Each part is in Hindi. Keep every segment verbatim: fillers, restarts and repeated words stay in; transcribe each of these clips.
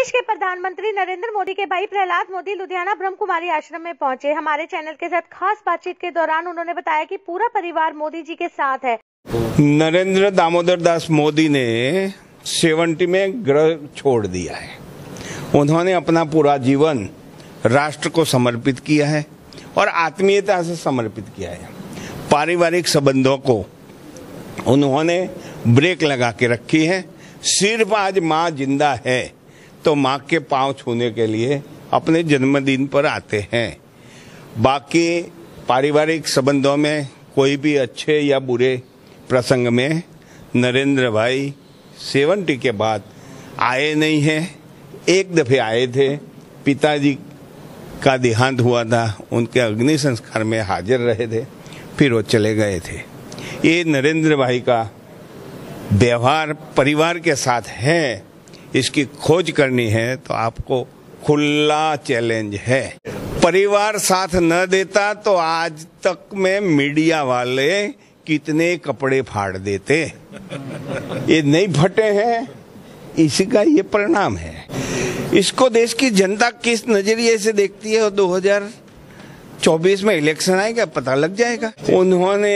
देश के प्रधानमंत्री नरेंद्र मोदी के भाई प्रहलाद मोदी लुधियाना ब्रह्म कुमारी आश्रम में पहुंचे। हमारे चैनल के साथ खास बातचीत के दौरान उन्होंने बताया कि पूरा परिवार मोदी जी के साथ है। नरेंद्र दामोदर दास मोदी ने सेवेंटी में ग्रह छोड़ दिया है। उन्होंने अपना पूरा जीवन राष्ट्र को समर्पित किया है और आत्मीयता से समर्पित किया है। पारिवारिक संबंधों को उन्होंने ब्रेक लगा के रखी है। सिर्फ आज माँ जिंदा है तो माँ के पांव छूने के लिए अपने जन्मदिन पर आते हैं। बाकी पारिवारिक संबंधों में कोई भी अच्छे या बुरे प्रसंग में नरेंद्र भाई सेवेंटी के बाद आए नहीं हैं। एक दफे आए थे, पिताजी का देहांत हुआ था, उनके अग्नि संस्कार में हाजिर रहे थे, फिर वो चले गए थे। ये नरेंद्र भाई का व्यवहार परिवार के साथ है, इसकी खोज करनी है तो आपको खुला चैलेंज है। परिवार साथ न देता तो आज तक में मीडिया वाले कितने कपड़े फाड़ देते। ये नहीं फटे हैं, इसी का ये परिणाम है। इसको देश की जनता किस नजरिए से देखती है, दो हज़ार चौबीस में इलेक्शन आएगा, पता लग जाएगा। उन्होंने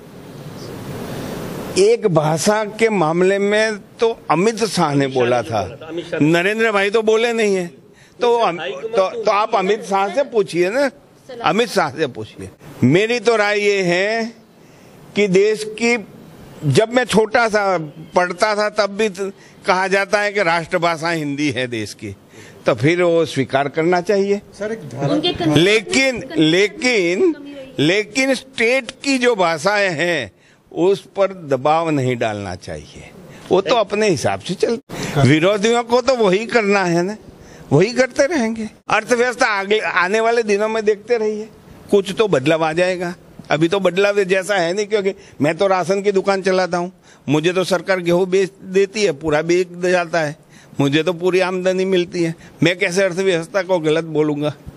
एक भाषा के मामले में तो अमित शाह ने बोला था, नरेंद्र भाई तो बोले नहीं है। तो तो, तो आप अमित शाह से पूछिए ना, अमित शाह से पूछिए। मेरी तो राय ये है कि देश की, जब मैं छोटा सा पढ़ता था तब भी कहा जाता है कि राष्ट्रभाषा हिंदी है देश की, तो फिर वो स्वीकार करना चाहिए। लेकिन लेकिन लेकिन स्टेट की जो भाषाएं हैं उस पर दबाव नहीं डालना चाहिए। वो तो अपने हिसाब से चल, विरोधियों को तो वही करना है ना, वही करते रहेंगे। अर्थव्यवस्था आगे आने वाले दिनों में देखते रहिए, कुछ तो बदलाव आ जाएगा। अभी तो बदलाव जैसा है नहीं, क्योंकि मैं तो राशन की दुकान चलाता हूँ, मुझे तो सरकार गेहूं बेच देती है, पूरा बेच जाता है, मुझे तो पूरी आमदनी मिलती है। मैं कैसे अर्थव्यवस्था को गलत बोलूंगा।